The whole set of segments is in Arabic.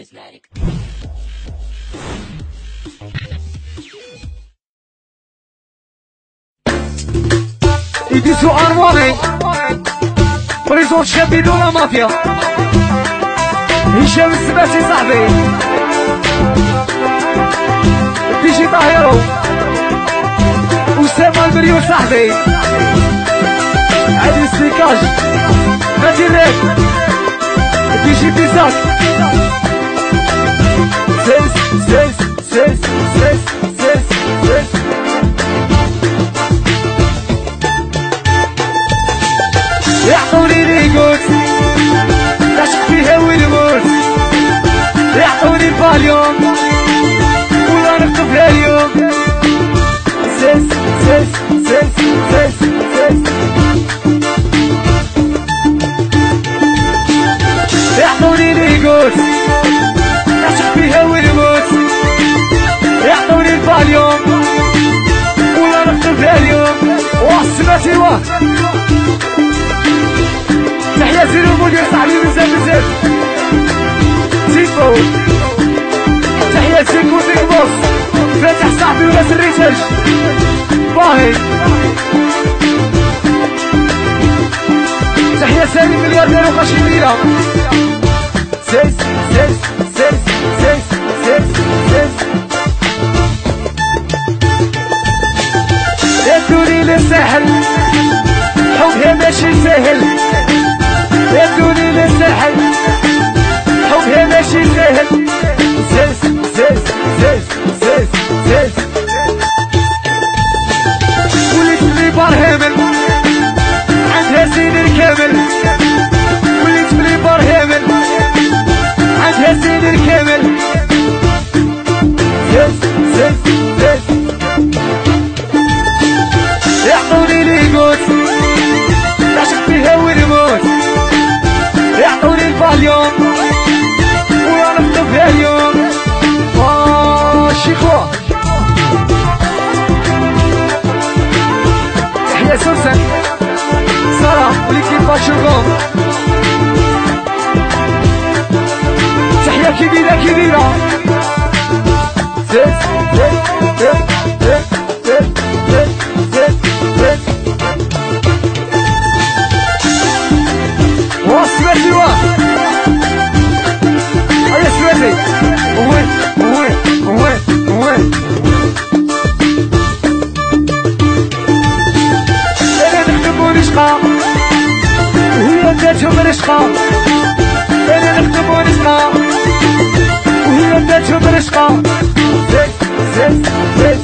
يدي سؤال ماضي بريزون شديد ولا مافيا هشام السباسي صاحبي ديجي طاهرو أسامة المريو صاحبي عادي السيكاج نادي الراب ديجي بيزاك سيس سيس سيس سيس سيس سيس يعطوني ليكوت نعشق فيها ونموت يعطوني الفاليوم ولا نخطفها اليوم سيس سيس سيس سيس سيس يعطوني ليكوت نعشق فيها ونموت يعطوني الفاليوم ولا نخطفها اليوم واسمتي واه تحية زيرو مدير صاحبي بزاف بزاف سيكو تحية سيكو ديك بوس فاتح صاحبي وراس الريتاج باهي تحية سالي ملياردير وقاشي ليلة سيس سيس سيس سيس سيس سيس يدوني للساحل حبها ماشي سهل يدوني للساحل حبها ماشي سهل زيز زيز زيز زيز زيز وليت بلي برهامل عندها سنين كامل وليت بلي برهامل عندها سنين كامل زيز زيز زيز يعطوني ليكوت نعشق فيها ونموت يعطوني الفاليوم ولا نخطفها اليوم شيخوة تحية سوسن سارة وليكيباج شغل تحية كبيرة كبيرة زيز زيز زيز زيز زيز زيز زيز واسمتي واه هيا سمتي وين وين وين وين انا نخدم ونشقى وهي ذاتهم رشقى انا نخدم ونشقى وهي ذاتهم رشقى زيز زيز زيز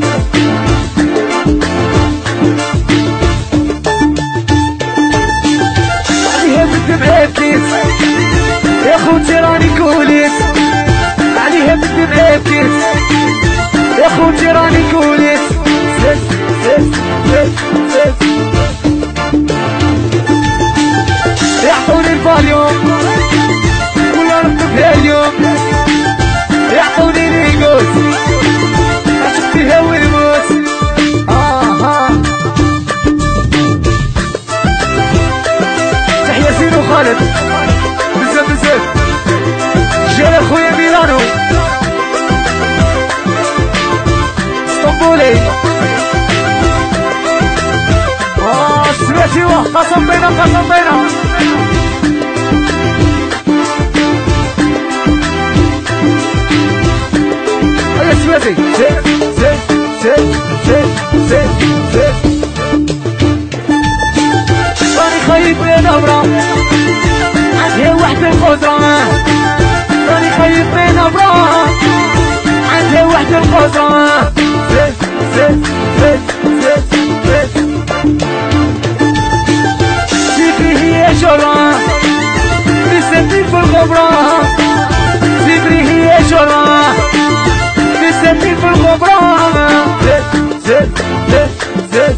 يا خوتي راني كوليت عليها بدي بكيت يا خوتي راني كوليت زيز زيز زيز زيز يعطوني الفاليوم ولا نخطفها اليوم يعطوني ليكوت نعشق فيها ونموت تحية زينو خالد بزاف بزاف جاي خويا ميلانو اسطنبولي سمعتي واه قسم بينا قسم بينا هيا سمعتي زيد زيد زيد زيد زيد زيد راني خايف من نبرة عندها وحدة القدرة راني خايف من نبرة عندها وحدة القدرة زيد زيد زيد زيد زيد سيبري هي جرة تسدي في الغبرة سيبري هي جرة تسدي في الغبرة زيد زيد زيد زيد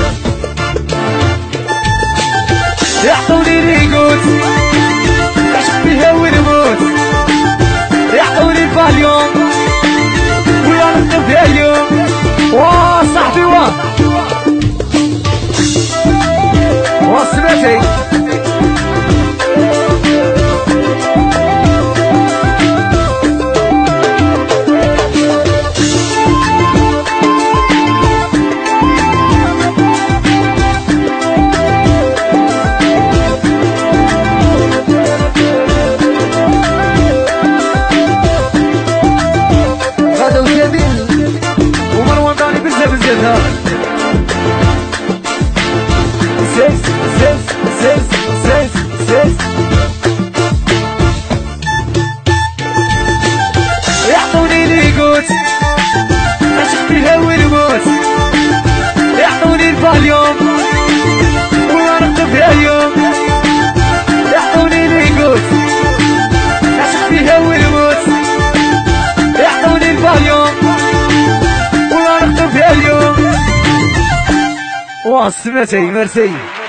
يعطوني ليكوت نعشق فيها ونموت يعطوني الفاليوم ولا نخطفها اليوم واه صاحبي واه سمعتي ولدها سيس سيس سيس سيس سيس يعطوني لي قوت عشق فيها والموت يعطوني الفاليوم ولا نقطب فيها اليوم يعطوني لي قوت عشق فيها والموت يعطوني الفاليوم ولا نقطب فيها اليوم. واه سمعتي مرسي